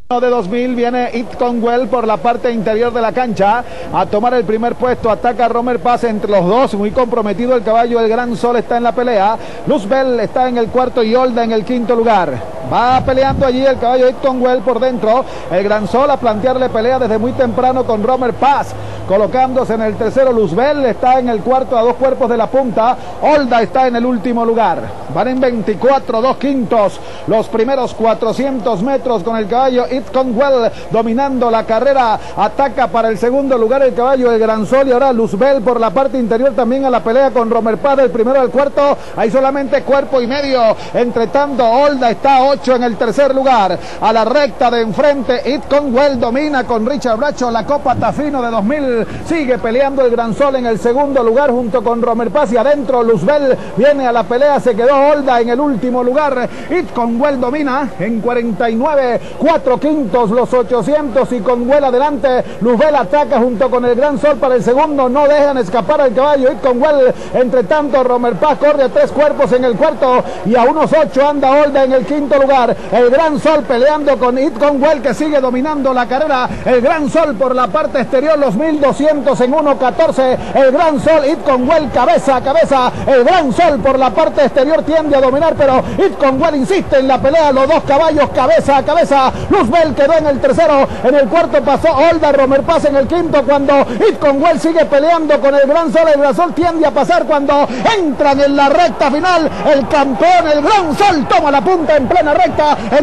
De 2000 viene It Conwell por la parte interior de la cancha a tomar el primer puesto. Ataca Romer Paz entre los dos, muy comprometido el caballo. El Gran Sol está en la pelea, Luzbel está en el cuarto y Olda en el quinto lugar. Va peleando allí el caballo It Conwell por dentro. El Gran Sol a plantearle pelea desde muy temprano con Romer Paz, colocándose en el tercero. Luzbel está en el cuarto a 2 cuerpos de la punta. Olda está en el último lugar. Van en 24, 2 quintos los primeros 400 metros con el caballo It Conwell dominando la carrera. Ataca para el segundo lugar el caballo El Gran Sol y ahora Luzbel por la parte interior también a la pelea con Romer Paz del primero al cuarto. Hay solamente cuerpo y medio. Entre tanto Olda está 8 en el tercer lugar. A la recta de enfrente It Conwell domina con Richard Bradshaw la Copa Tafino de 2000. Sigue peleando el Gran Sol en el segundo lugar junto con Romer Paz y adentro Luzbel viene a la pelea. Se quedó Olda en el último lugar. It Conwell domina en 49, 4 quintos los 800 y Conwell adelante. Luzbel ataca junto con el Gran Sol para el segundo. No dejan escapar al caballo It Conwell. Entre tanto Romer Paz corre a 3 cuerpos en el cuarto y a unos 8 anda Olda en el quinto lugar. El Gran Sol peleando con It Conwell que sigue dominando la carrera. El Gran Sol por la parte exterior los 1200 en 1.14. El Gran Sol It Conwell cabeza a cabeza. El Gran Sol por la parte exterior tiende a dominar, pero It Conwell insiste en la pelea. Los dos caballos cabeza a cabeza. Luzbel quedó en el tercero, en el cuarto pasó Olda, Romer Paz en el quinto. Cuando It Conwell sigue peleando con el Gran Sol, el Gran Sol tiende a pasar cuando entran en la recta final. El campeón, el Gran Sol, toma la punta en plena recta en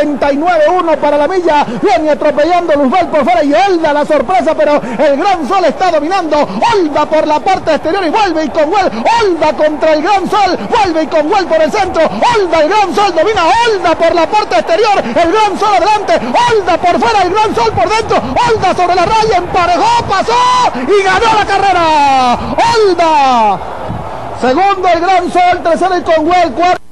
1.39.1 para la milla. Viene atropellando Luzbel por fuera y Olda la sorpresa, pero el Gran Sol está dominando. Olda por la parte exterior y vuelve It Conwell. Olda contra el Gran Sol, vuelve It Conwell por el centro. Olda, el Gran Sol domina. Olda por la parte exterior, el Gran Sol adelante. Olda por fuera, el Gran Sol por dentro. Olda sobre la raya, emparejó, pasó y ganó la carrera. Olda. Segundo el Gran Sol, tercero It Conwell, cuarto